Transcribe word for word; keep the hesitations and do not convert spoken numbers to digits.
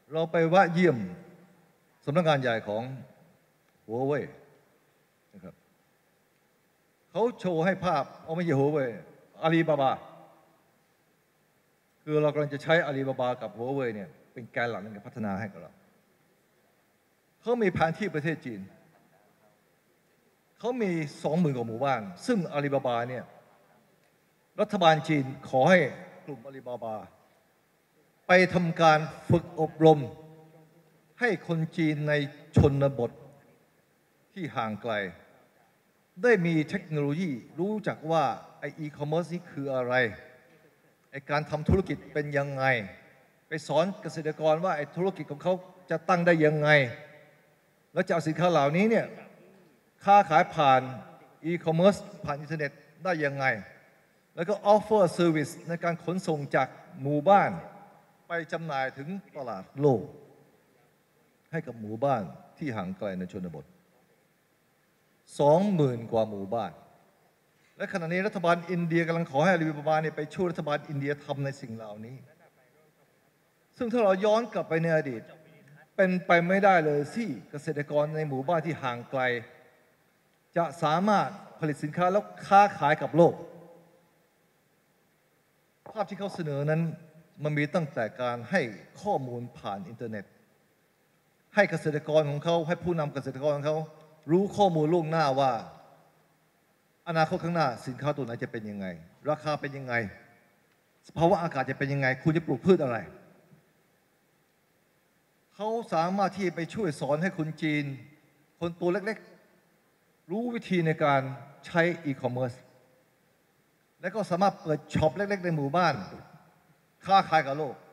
เราไปแวะเยี่ยมสำนักงานใหญ่ของหัวเว่ยนะครับเขาโชว์ให้ภาพเอาไม่ใช่หัวเว่ยอาลีบาบาคือเรากำลังจะใช้อาลีบาบากับหัวเว่ยเนี่ยเป็นแกนหลักในการพัฒนาให้กับเราเขามีแผนที่ประเทศจีนเขามีสองหมื่นกว่าหมู่บ้านซึ่งอาลีบาบาเนี่ยรัฐบาลจีนขอให้กลุ่มอาลีบาบาไปทำการฝึกอบรมให้คนจีนในชนบทที่ห่างไกลได้มีเทคโนโลยีรู้จักว่าไออีคอมเมิร์ซนี่คืออะไรไอการทำธุรกิจเป็นยังไงไปสอนเกษตรกรว่าไอธุรกิจของเขาจะตั้งได้ยังไงแล้วจะเอาสินค้าเหล่านี้เนี่ยค้าขายผ่านอีคอมเมิร์ซผ่านอินเทอร์เน็ตได้ยังไงแล้วก็ออฟเฟอร์เซอร์วิสในการขนส่งจากหมู่บ้านไปจำหน่ายถึงตลาดโลกให้กับหมู่บ้านที่ห่างไกลในชนบทสองหมื่นกว่าหมู่บ้านและขณะนี้รัฐบาลอินเดียกำลังขอให้อาลีบาบาเนี่ยไปช่วยรัฐบาลอินเดียทำในสิ่งเหล่านี้ซึ่งถ้าเราย้อนกลับไปในอดีตเป็นไปไม่ได้เลยที่เกษตรกรในหมู่บ้านที่ห่างไกลจะสามารถผลิตสินค้าแล้วค้าขายกับโลกภาพที่เขาเสนอนั้นมันมีตั้งแต่การให้ข้อมูลผ่านอินเทอร์เน็ตให้เกษตรกรของเขาให้ผู้นำเกษตรกรของเขารู้ข้อมูลล่วงหน้าว่าอนาคตข้างหน้าสินค้าตัวไหนจะเป็นยังไงราคาเป็นยังไงสภาวะอากาศจะเป็นยังไงคุณจะปลูกพืชอะไรเขาสามารถที่ไปช่วยสอนให้คนจีนคนตัวเล็กๆรู้วิธีในการใช้อีคอมเมิร์ซและก็สามารถเปิดช็อปเล็กๆในหมู่บ้านค้าขายกับโลก